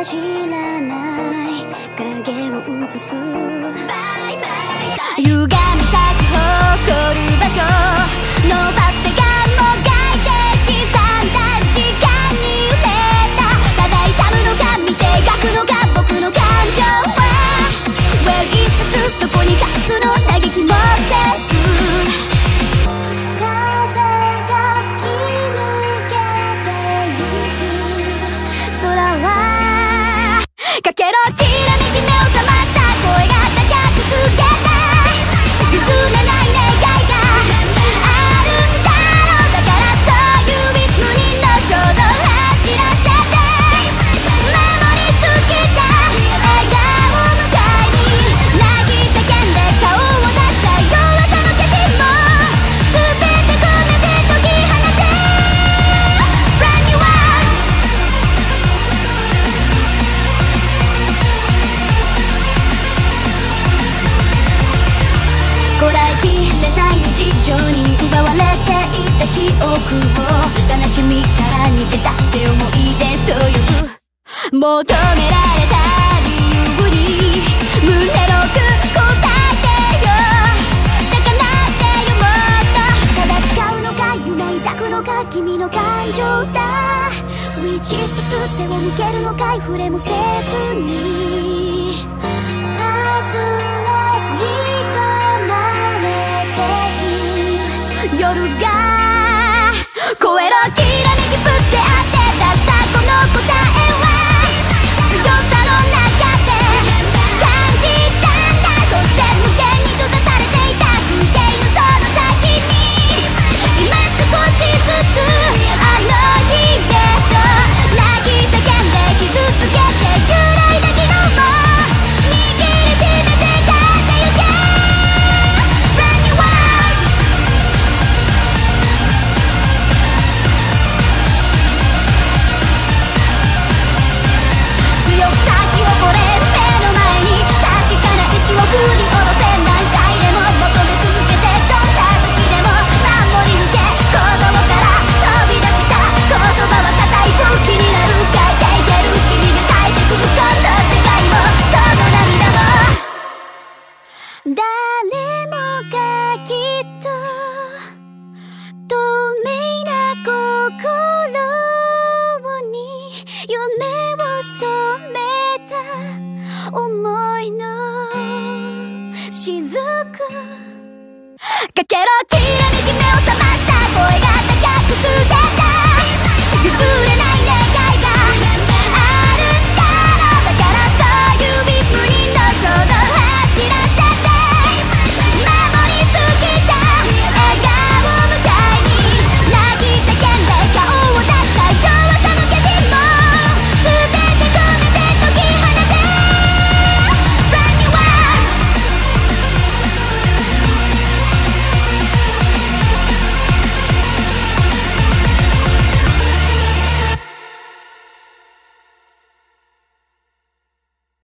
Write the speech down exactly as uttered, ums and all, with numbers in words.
は知らない影を映す歪み咲く誇る場所伸ばす手がもがいて刻んだ時間に揺れたただいしゃぶのか見て描くのか僕の感情は Where is the truth どこに隠すの嘆きもせず風が吹き抜けてゆく空はかけろきらめき目を覚ました声が高く告げた譲れない願いがあるんだろうだからそういういつも人の衝動走らせて守りすぎた笑顔の会に泣き叫んで顔を出した弱さの化身も全て込めて解き放て Brand new world こらえきれない日常に奪われていた記憶を悲しみから逃げ出して思い出と呼ぶ求められた理由に胸の奥答えてよ高鳴ってよもっとただ違うのか夢抱くのか君の感情だ Which is the truth 背を向けるのかい触れもせずに忘れずに夜が越えろきらめきぶつけ合って出したこの答えは強さの中で感じたんだそして無限に閉ざされていた風景のその先に今少しずつあの日へと泣き叫んで傷つけて揺らいだ昨日も握りしめて帰ってゆけ Brand new world強く咲き誇れる目の前に確かな意志を振り下ろせ何回でも求め続けてどんな時でも守り抜け鼓動から飛び出した言葉は固い武器になる変えていける君が変えてくこの世界もその涙も誰もがきっと透明な心に夢を染めた思いの雫かけろきらめき目を覚ました声が